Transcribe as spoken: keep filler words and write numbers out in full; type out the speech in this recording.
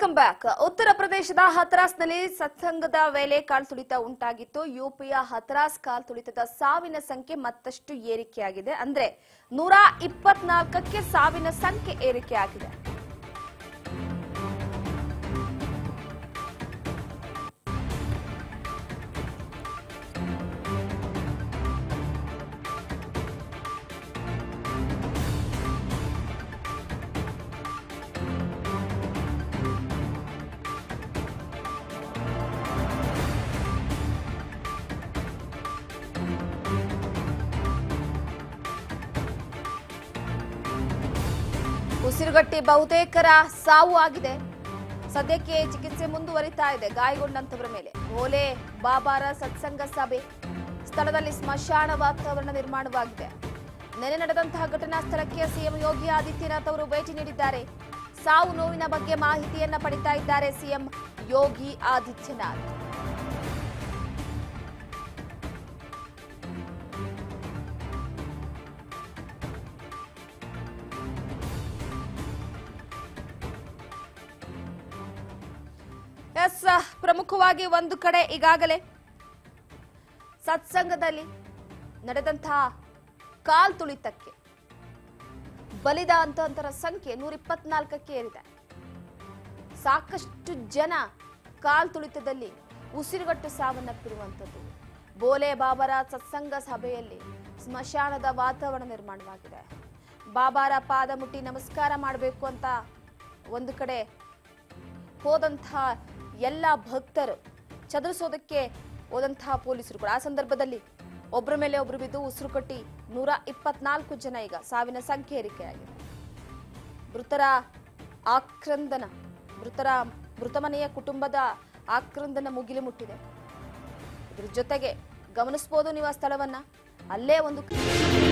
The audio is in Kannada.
Welcome back. ಉತ್ತರ ಪ್ರದೇಶದ ಹಥರಾಸ್ನಲ್ಲಿ ಸತ್ಸಂಗದ ವೇಳೆ ಕಾಲ್ತುಳಿತ ಉಂಟಾಗಿತ್ತು. ಯುಪಿಯ ಹಥರಾಸ್ ಕಾಲ್ತುಳಿತದ ಸಾವಿನ ಸಂಖ್ಯೆ ಮತ್ತಷ್ಟು ಏರಿಕೆಯಾಗಿದೆ. ಅಂದ್ರೆ ನೂರ ಇಪ್ಪತ್ನಾಲ್ಕಕ್ಕೆ ಸಾವಿನ ಸಂಖ್ಯೆ ಏರಿಕೆಯಾಗಿದೆ. ಉಸಿರುಗಟ್ಟಿ ಬಹುತೇಕರ ಸಾವು ಆಗಿದೆ. ಸದ್ಯಕ್ಕೆ ಚಿಕಿತ್ಸೆ ಮುಂದುವರಿತಾ ಇದೆ ಗಾಯಗೊಂಡಂತವರ ಮೇಲೆ. ಭೋಲೆ ಬಾಬಾರ ಸತ್ಸಂಗ ಸಭೆ ಸ್ಥಳದಲ್ಲಿ ಸ್ಮಶಾನ ವಾತಾವರಣ ನಿರ್ಮಾಣವಾಗಿದೆ. ನೆನೆ ನಡೆದಂತಹ ಘಟನಾ ಸ್ಥಳಕ್ಕೆ ಸಿಎಂ ಯೋಗಿ ಆದಿತ್ಯನಾಥ್ ಅವರು ಭೇಟಿ ನೀಡಿದ್ದಾರೆ. ಸಾವು ನೋವಿನ ಬಗ್ಗೆ ಮಾಹಿತಿಯನ್ನ ಪಡಿತಾ ಇದ್ದಾರೆ ಸಿಎಂ ಯೋಗಿ ಆದಿತ್ಯನಾಥ್. ಎಸ್, ಪ್ರಮುಖವಾಗಿ ಒಂದು ಕಡೆ ಈಗಾಗಲೇ ಸತ್ಸಂಗದಲ್ಲಿ ನಡೆದಂತಹ ಕಾಲ್ತುಳಿತಕ್ಕೆ ಬಲಿದಾದಂತರ ಸಂಖ್ಯೆ ನೂರ ಇಪ್ಪತ್ನಾಲ್ಕಕ್ಕೆ ಏರಿದೆ. ಸಾಕಷ್ಟು ಜನ ಕಾಲ್ತುಳಿತದಲ್ಲಿ ಉಸಿರುಗಟ್ಟು ಸಾವನ್ನಪ್ಪಿರುವಂಥದ್ದು. ಬೋಲೆ ಬಾಬಾರ ಸತ್ಸಂಗ ಸಭೆಯಲ್ಲಿ ಸ್ಮಶಾನದ ವಾತಾವರಣ ನಿರ್ಮಾಣವಾಗಿದೆ. ಬಾಬಾರ ಪಾದ ಮುಟ್ಟಿ ನಮಸ್ಕಾರ ಮಾಡಬೇಕು ಅಂತ ಒಂದು ಕಡೆ ಹೋದಂತಹ ಎಲ್ಲ ಭಕ್ತರು ಚದುರಿಸೋದಕ್ಕೆ ಹೋದಂತಹ ಪೊಲೀಸರು ಕೂಡ ಆ ಸಂದರ್ಭದಲ್ಲಿ ಒಬ್ಬರ ಮೇಲೆ ಒಬ್ರು ಬಿದ್ದು ಉಸಿರು ಕಟ್ಟಿ ನೂರ ಇಪ್ಪತ್ನಾಲ್ಕು ಜನ ಈಗ ಸಾವಿನ ಸಂಖ್ಯೆ ಏರಿಕೆಯಾಗಿದೆ. ಮೃತರ ಆಕ್ರಂದನ ಮೃತರ ಮೃತ ಮನೆಯ ಕುಟುಂಬದ ಆಕ್ರಂದನ ಮುಗಿಲು ಮುಟ್ಟಿದೆ. ಇದ್ರ ಜೊತೆಗೆ ಗಮನಿಸಬಹುದು ನೀವು ಆ ಸ್ಥಳವನ್ನ. ಅಲ್ಲೇ ಒಂದು